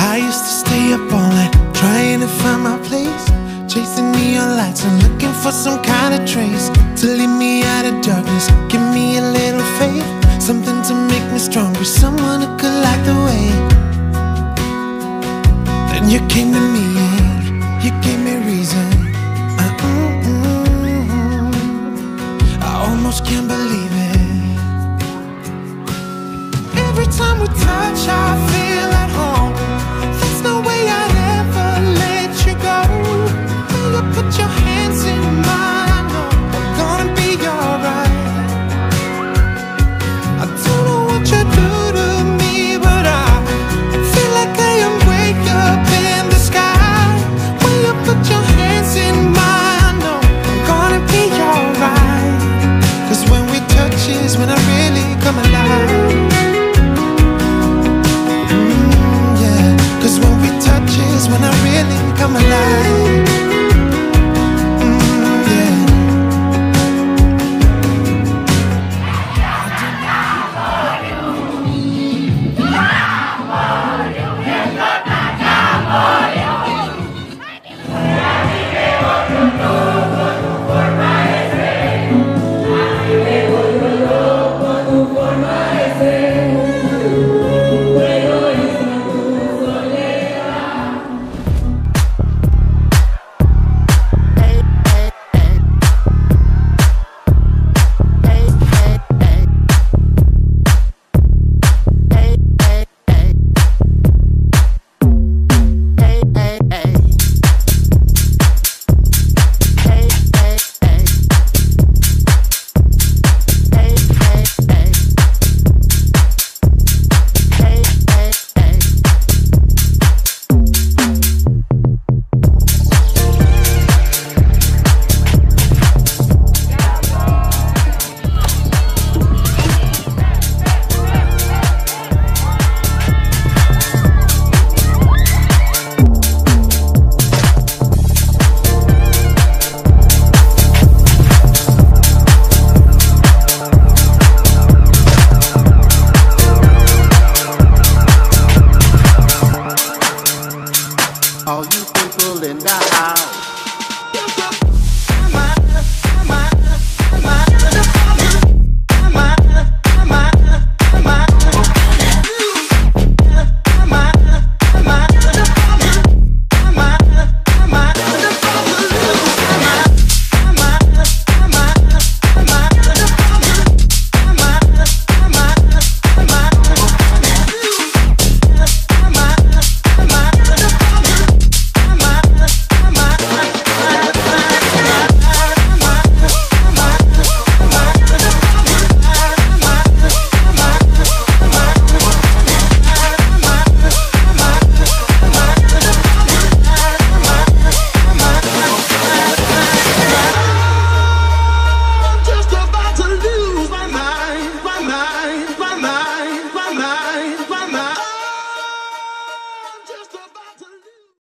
I used to stay up all night trying to find my place, chasing neon lights and looking for some kind of trace to lead me out of darkness. Give me a little faith, something to make me stronger, someone who could light the way. Then you came to me and you gave me reason. I almost can't believe it. Every time we touch, I feel at home. There's no way I'd ever let you go. When you put your hands in mine, I know I'm gonna be alright. I don't know what you do to me, but I feel like I am way up in the sky. When you put your hands in mine, I know I'm gonna be alright. 'Cause when we touch is when I really come alive. When I really come alive.